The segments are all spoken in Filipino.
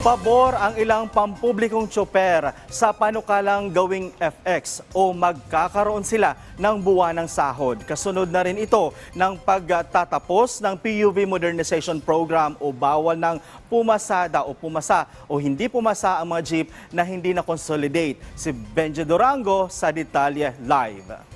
Pabor ang ilang pampublikong tsoper sa panukalang gawing FX o magkakaroon sila ng buwanang sahod. Kasunod na rin ito ng pagtatapos ng PUV Modernization Program o bawal ng pumasada o pumasa o hindi pumasa ang mga jeep na hindi na-consolidate. Si Benji Durango sa Detalye Live.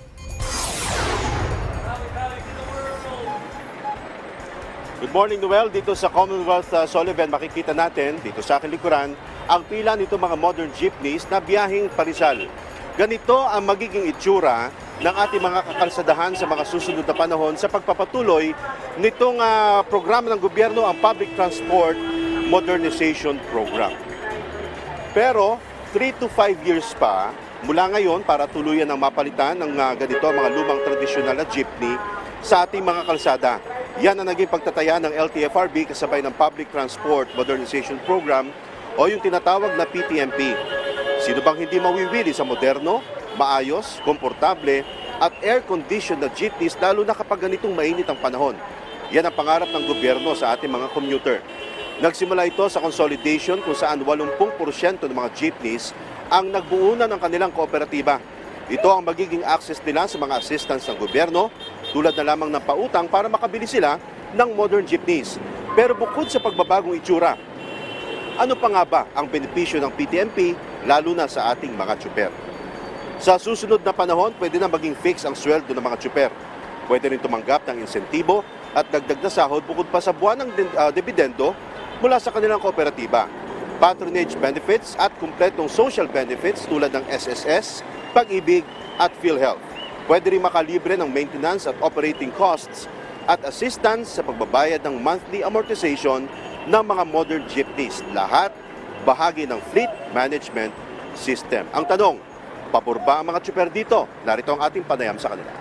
Good morning, Noel. Dito sa Commonwealth Sullivan, makikita natin dito sa aking likuran ang pila nito mga modern jeepneys na biyaheng Parizal. Ganito ang magiging itsura ng ating mga kakalsadahan sa mga susunod na panahon sa pagpapatuloy nitong programa ng gobyerno, ang Public Transport Modernization Program. Pero 3 to 5 years pa mula ngayon para tuluyan ang mapalitan ng ganito mga lumang tradisyonal na jeepney sa ating mga kalsada. Yan ang naging pagtataya ng LTFRB kasabay ng Public Transport Modernization Program o yung tinatawag na PTMP. Sino bang hindi mawiwili sa moderno, maayos, komportable at air-conditioned na jeepneys lalo na kapag ganitong mainit ang panahon? Yan ang pangarap ng gobyerno sa ating mga commuter. Nagsimula ito sa consolidation kung saan 80% ng mga jeepneys ang nagbuunan ng kanilang kooperatiba. Ito ang magiging access nila sa mga assistance ng gobyerno tulad na lamang ng pautang para makabili sila ng modern jeepneys. Pero bukod sa pagbabagong itsura, ano pa nga ba ang benepisyo ng PTMP lalo na sa ating mga tsuper? Sa susunod na panahon, pwede na maging fix ang sweldo ng mga tsuper. Pwede rin tumanggap ng insentibo at dagdag na sahod bukod pa sa buwan ng dividendo mula sa kanilang kooperatiba. Patronage benefits at kumpletong social benefits tulad ng SSS, Pag-ibig at PhilHealth. Pwede rin makalibre ng maintenance at operating costs at assistance sa pagbabayad ng monthly amortization ng mga modern jeepneys. Lahat bahagi ng fleet management system. Ang tanong, pabor ba ang mga tsuper dito? Narito ang ating panayam sa kanila.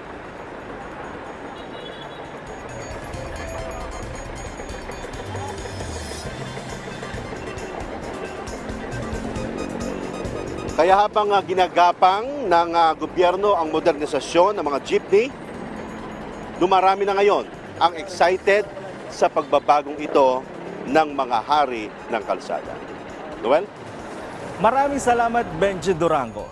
Kaya habang ginagapang ng gobyerno ang modernisasyon ng mga jeepney, dumarami na ngayon ang excited sa pagbabagong ito ng mga hari ng kalsada. Noel? Maraming salamat, Benji Durango.